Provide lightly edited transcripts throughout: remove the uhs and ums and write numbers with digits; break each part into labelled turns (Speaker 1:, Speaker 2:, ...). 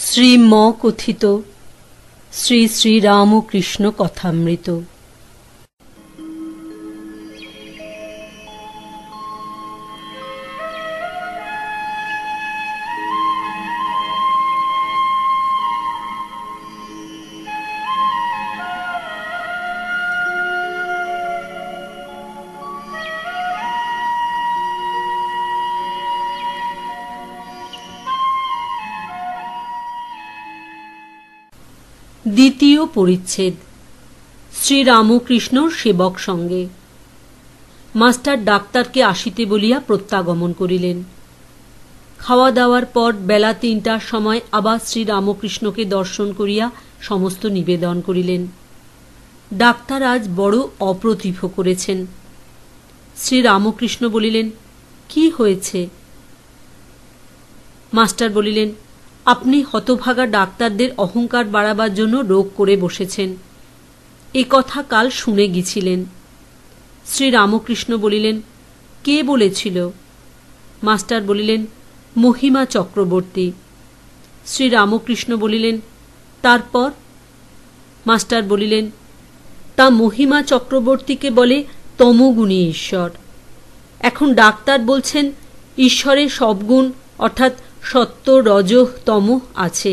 Speaker 1: শ্রীম কথিত শ্রী শ্রীরামকৃষ্ণ কথামৃত। দ্বিতীয় পরিচ্ছেদ। শ্রীরামকৃষ্ণর সেবক সঙ্গে। মাস্টার ডাক্তারকে আসিতে বলিয়া প্রত্যাগমন করিলেন। খাওয়া দাওয়ার পর বেলা ৩টার সময় আবার শ্রীরামকৃষ্ণকে দর্শন করিয়া সমস্ত নিবেদন করিলেন। ডাক্তার আজ বড় অপ্রতিভ করেছেন। শ্রীরামকৃষ্ণ বলিলেন, কি হয়েছে? মাস্টার বলিলেন, আপনি হতভাগা ডাক্তারদের অহংকার বাড়াবার জন্য রোগ করে বসেছেন, এ কথা কাল শুনে গিয়েছিলেন। শ্রীরামকৃষ্ণ বলিলেন, কে বলেছিল? মাস্টার বলিলেন, মহিমা চক্রবর্তী। শ্রীরামকৃষ্ণ বলিলেন, তারপর? মাস্টার বলিলেন, তা মহিমা চক্রবর্তীকে বলে তমগুণী ঈশ্বর। এখন ডাক্তার বলছেন ঈশ্বরের সব গুণ অর্থাৎ সত্য, রজ, তম আছে।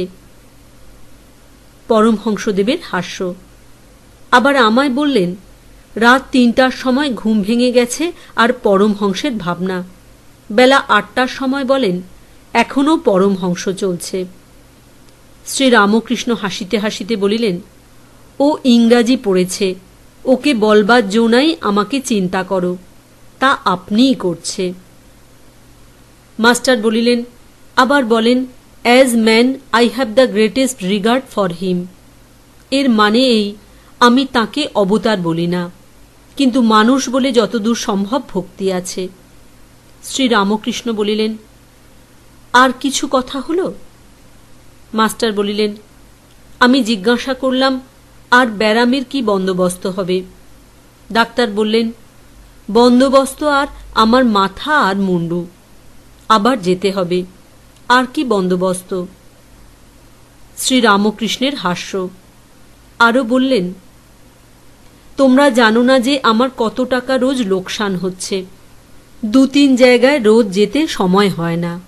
Speaker 1: পরমহংসদেবের হাস্য। আবার আমায় বললেন, রাত ৩টার সময় ঘুম ভেঙে গেছে আর পরমহংসের ভাবনা। বেলা ৮টার সময় বলেন, এখনও পরমহংস চলছে। শ্রীরামকৃষ্ণ হাসিতে হাসিতে বলিলেন, ও ইংরাজি পড়েছে, ওকে বলবার জো নাই আমাকে চিন্তা করো, তা আপনিই করছে। মাস্টার বলিলেন, আবার বলেন, as man I have the greatest regard for him. এর মানে এই, আমি তাকে অবতার বলি না, কিন্তু মানুষ বলে যতদূর সম্ভব ভক্তি আছে। শ্রীরামকৃষ্ণ বলিলেন, আর কিছু কথা হলো? মাস্টার বলিলেন, আমি জিজ্ঞাসা করলাম, আর ব্যারামের কি বন্দোবস্ত হবে? ডাক্তার বললেন, বন্দোবস্ত আর আমার মাথা আর মুন্ডু। আবার যেতে হবে, আর কি বন্দোবস্ত? শ্রীরামকৃষ্ণের হাস্য। আরো বললেন, তোমরা জানো না যে আমার কত টাকা রোজ লোকসান হচ্ছে। ২-৩ জায়গায় রোজ যেতে সময় হয় না।